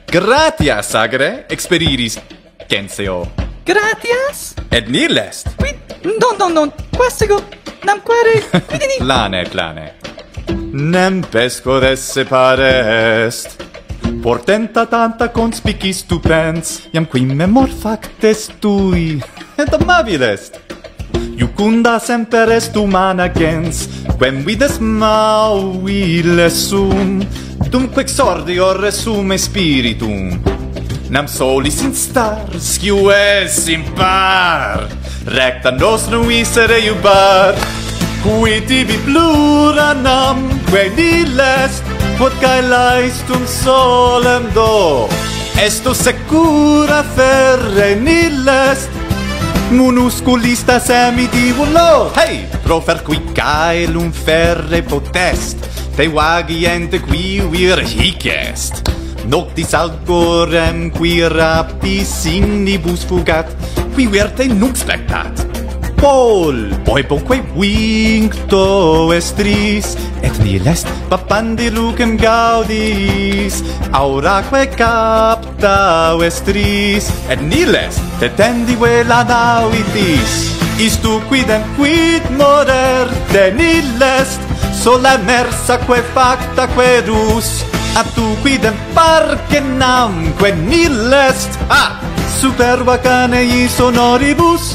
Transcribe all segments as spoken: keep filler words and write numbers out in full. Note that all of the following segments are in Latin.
Gratias, agre, expediris, censeo. Gratias? Et nil est. Quid, non, non, non, quastigo, nam quere, quidini. Lane, plane. Nem pesco desse pare est. Portenta tanta conspicis tu pens, iam qui memor factes tui, et amabil est. Iucunda semper est humana gens, quem vides mauile sum, dumque exordio resume spiritum. Nam solis instar, sciu es impar, recta nostrum visere iubar, qui tibi plura nam, que nil est, quod cae laestum solem do. Esto secura ferre nil est, minusculista semitibulo. Hey, profer qui caelum ferre potest, te vagiente qui vir hic est. Noctis algorem qui rapis innibus fugat, qui verte nunc spectat. Pol, oepoque vincto estris, et nil est papandi lucem gaudis, auraque capta estris, et nil est tetendive la navitis. Istu quidem quid morer, de nil est sola mersaque factaque rus, a tu quidem parcenam, que nil est, ah, super vacanei sonoribus.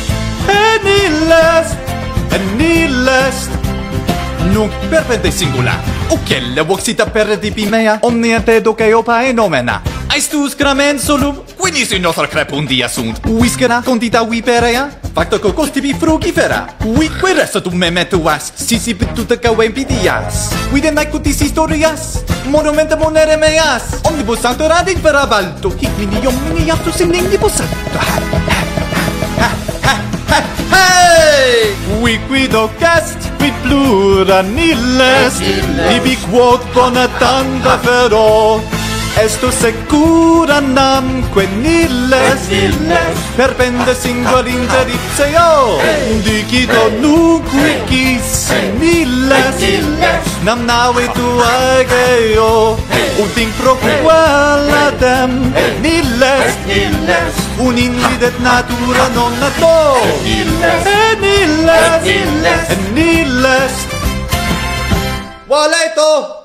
Et nil est, et nil est, nunc perpende singula. Ocelle voxita perdipi mea, omnia te doceo paenomena. Aestus gramen solum, quinis in nostra crepundia sunt. Viscera condita viperea, facta cocos tibi frugifera. Vique restatum memetuas, sisip tuta cavem pidias. Videm naecutis historias, monumenta monere meas. Omnibus sancto radit per avalto, hic mini omni aptus in lingibus sancto. Hey! Qui quid hoc est, quid plura nil est, ibi quod bona tanta fero, esto secura namque nil est, perpende singul inter ipseo, dicito nunc vicis nil est, nam nave tua egeo, ut in proqualadem nil est, un invidet natura non nato, et nil est, et nil est. Valeto!